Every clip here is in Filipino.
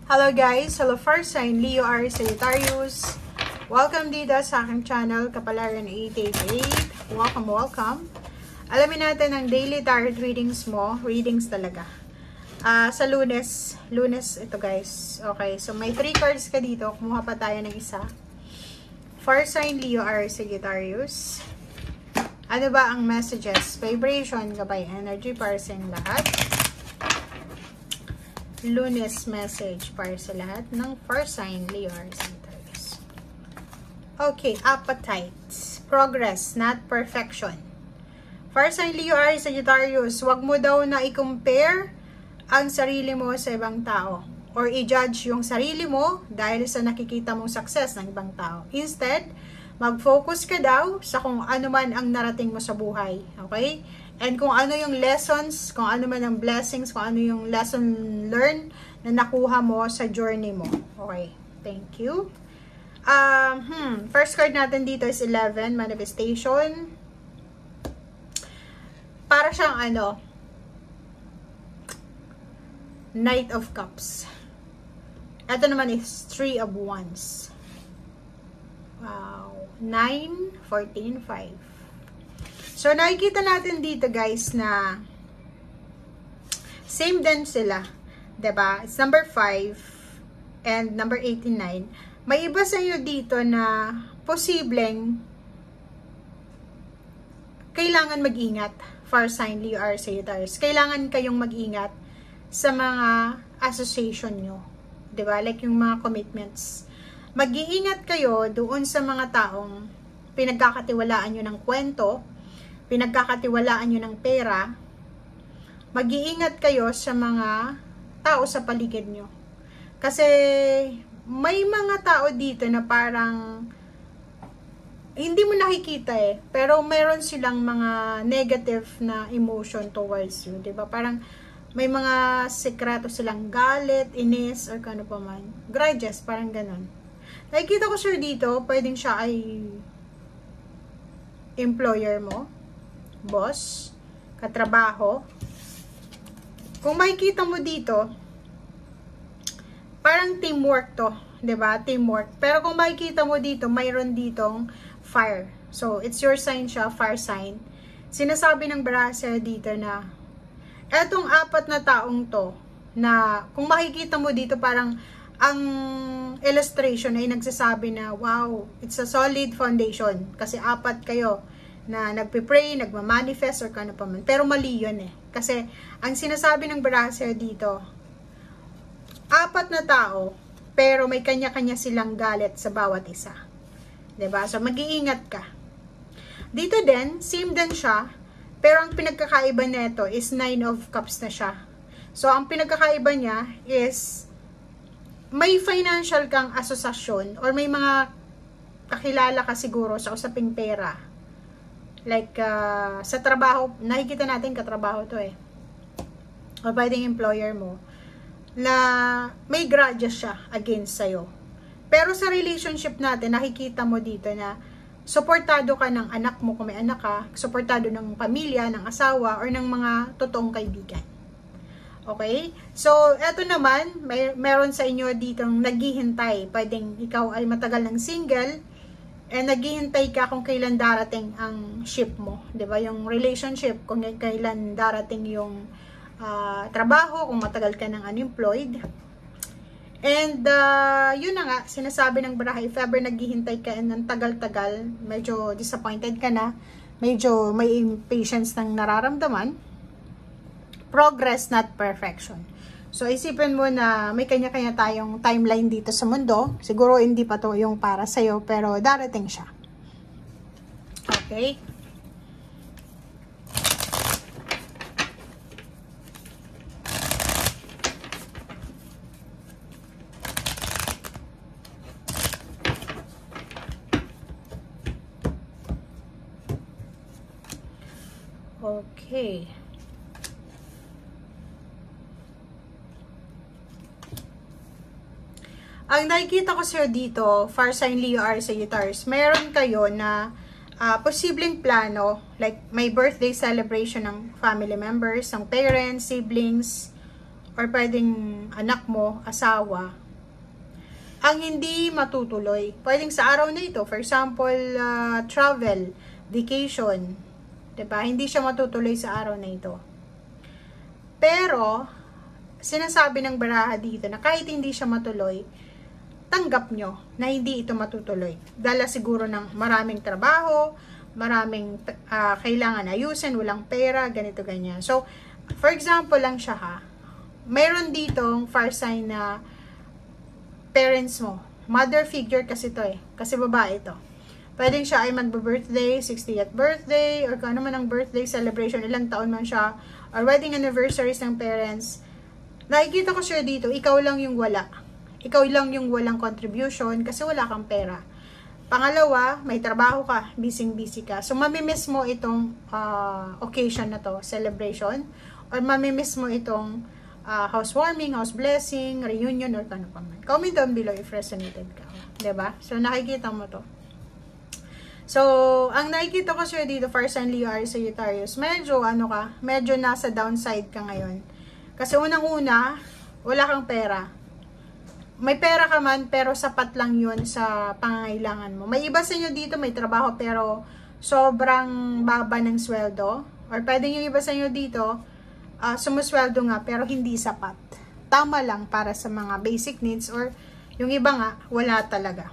Hello guys! Hello first sign, Leo, Aries, Sagittarius. Welcome dito sa aking channel, Kapalaran 888. Welcome. Alamin natin ang daily tarot readings mo. Readings talaga. Sa Lunes ito guys. Okay, so may 3 cards ka dito. Kumuha pa tayo ng isa. First sign, Leo, Aries, Sagittarius. Ano ba ang messages, vibration, gabay, energy para sa lahat? Lunes message para sa lahat ng first sign, Leo, Aries, Sagittarius. Okay, appetite. Progress, not perfection. First sign, Leo, Aries, Sagittarius, wag mo daw na i-compare ang sarili mo sa ibang tao or i-judge yung sarili mo dahil sa nakikita mong success ng ibang tao. Instead, mag-focus ka daw sa kung ano man ang narating mo sa buhay. Okay? And kung ano yung lessons, kung ano man ang blessings, kung ano yung lesson learned na nakuha mo sa journey mo. Okay, thank you. First card natin dito is 11, manifestation. Para siyang Knight of Cups. Ito naman is 3 of Wands. Wow. 9, 14, 5. So, nakikita natin dito guys na same din sila. Diba? It's number 5 and number 89. May iba sa inyo dito na posibleng kailangan mag-ingat. First sign, Leo, Aries, Sagittarius. Kailangan kayong mag-ingat sa mga association nyo. Diba? Like yung mga commitments. Mag-iingat kayo doon sa mga taong pinagkakatiwalaan nyo ng kwento, pinagkakatiwalaan nyo ng pera. Mag-iingat kayo sa mga tao sa paligid nyo. Kasi may mga tao dito na parang hindi mo nakikita pero meron silang mga negative na emotion towards you, 'di ba? Parang may mga sekreto silang galit, inis, or kano pa man. Grudges, parang ganon. Nakikita ko sir dito, pwedeng siya ay employer mo, boss, katrabaho. Kung makikita mo dito, parang teamwork to, 'di ba? Teamwork. Pero kung makikita mo dito, mayroon ditong fire. So, it's your sign siya, fire sign. Sinasabi ng brasser dito na etong 4 na taong to, na kung makikita mo dito, parang ang illustration ay nagsasabi na, wow, it's a solid foundation. Kasi 4 kayo na nagpe-pray, nagma-manifest, or kano pa man. Pero mali yun Kasi, ang sinasabi ng brasser dito, 4 na tao, pero may kanya-kanya silang galit sa bawat isa. 'Di ba? So, mag-iingat ka. Dito din, same din siya, pero ang pinagkakaiba nito is 9 of Cups na siya. So, ang pinagkakaiba niya is, may financial kang asosasyon, or may mga kakilala ka siguro sa usaping pera. Like, sa trabaho, nakikita natin katrabaho to o pwedeng employer mo, na may grudges siya against sa'yo. Pero sa relationship natin, nakikita mo dito na suportado ka ng anak mo kung may anak ka, suportado ng pamilya, ng asawa, or ng mga totoong kaibigan. Okay? So, eto naman, meron sa inyo ditong naghihintay. Pwedeng ikaw ay matagal ng single, and naghihintay ka kung kailan darating ang ship mo. 'Di ba? Yung relationship, kung kailan darating yung trabaho, kung matagal ka ng unemployed. And, yun na nga, sinasabi ng baraha, if ever naghihintay ka ng tagal-tagal, medyo disappointed ka na, medyo may impatience ng nararamdaman, progress, not perfection. So, isipin mo na may kanya-kanya tayong timeline dito sa mundo. Siguro hindi pa to yung para sa'yo, pero darating siya. Okay? Okay. Ang nakikita ko sa'yo dito, fire sign, Leo, Aries, Sagittarius, meron kayo na posibleng plano, like may birthday celebration ng family members, ng parents, siblings, or pwedeng anak mo, asawa, ang hindi matutuloy. Pwedeng sa araw na ito, for example, travel, vacation, diba? Hindi siya matutuloy sa araw na ito. Pero, sinasabi ng baraha dito na kahit hindi siya matuloy, tanggap nyo na hindi ito matutuloy. Dala siguro ng maraming trabaho, maraming kailangan ayusin, walang pera, ganito, ganyan. So, for example lang siya ha, mayroon ditong fire sign na parents mo. Mother figure kasi to eh. Kasi babae ito. Pwedeng siya ay magbe-birthday, 60th birthday, or kung ano man ang birthday celebration, ilang taon man siya, or wedding anniversaries ng parents. Nakikita ko siya dito, ikaw lang yung wala. Ikaw lang yung walang contribution kasi wala kang pera. Pangalawa, may trabaho ka, busy-busy ka. So, mamimiss mo itong occasion na to, celebration, or mamimiss mo itong housewarming, house blessing, reunion, or ano pa man. Comment down below if resonated ka. Diba? So, nakikita mo to. So, ang nakikita ko siya dito, Fire sign Leo, Aries, Sagittarius, medyo, medyo nasa downside ka ngayon. Kasi unang-una, wala kang pera. May pera ka man, pero sapat lang yun sa pangangailangan mo. May iba sa inyo dito, may trabaho, pero sobrang baba ng sweldo. Or pwedeng yung iba sa inyo dito, sumusweldo nga, pero hindi sapat. Tama lang para sa mga basic needs, or yung iba nga, wala talaga.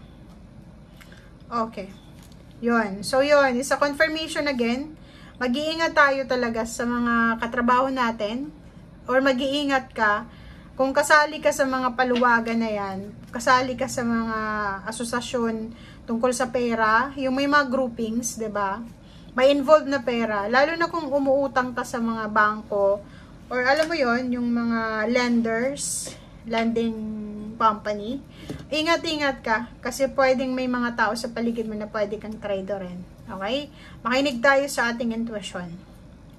Okay. Yun. So, yun. Isa confirmation again. Mag-iingat tayo talaga sa mga katrabaho natin, or mag-iingat ka kung kasali ka sa mga paluwagan na yan, kasali ka sa mga asosasyon tungkol sa pera, yung may mga groupings, 'di ba? May involved na pera, lalo na kung umuutang ka sa mga bangko, or alam mo yon, yung mga lenders, lending company. Ingat-ingat ka, kasi pwedeng may mga tao sa paligid mo na pwede kang traderin. Okay? Makinig tayo sa ating intuition.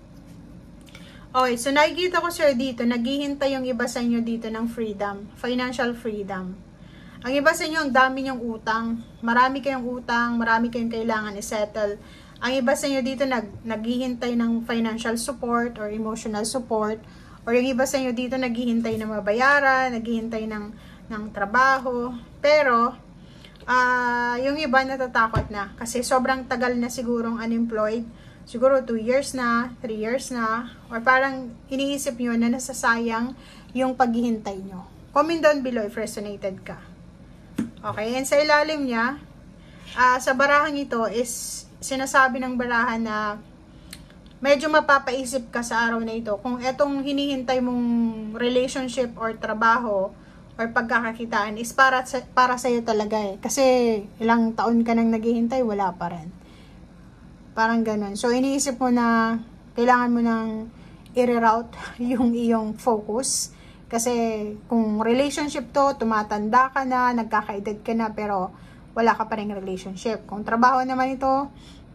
Okay, so nakikita ko sir dito, naghihintay yung iba sa inyo dito ng freedom, financial freedom. Ang iba sa inyo, ang dami niyong utang, marami kayong utang, marami kayong kailangan i-settle. Ang iba sa inyo dito, naghihintay ng financial support or emotional support. Or yung iba sa inyo dito, naghihintay ng mabayaran, naghihintay ng trabaho. Pero, yung iba natatakot na kasi sobrang tagal na sigurong unemployed. Siguro 2 years na, 3 years na, or parang iniisip nyo na nasasayang yung paghihintay nyo. Comment down below if resonated ka. Okay, and sa ilalim niya, sa barahang ito is sinasabi ng barahan na medyo mapapaisip ka sa araw na ito kung etong hinihintay mong relationship or trabaho or pagkakakitaan is para sa'yo talaga eh. Kasi ilang taon ka nang naghihintay, wala pa rin. Parang ganun. So, iniisip mo na kailangan mo nang i-reroute yung iyong focus. Kasi kung relationship to, tumatanda ka na, nagkakaedad ka na, pero wala ka pa rin relationship. Kung trabaho naman ito,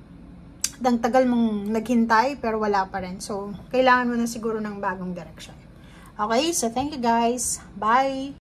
tagal mong naghintay, pero wala pa rin. So, kailangan mo na siguro ng bagong direction. Okay? So, thank you guys. Bye!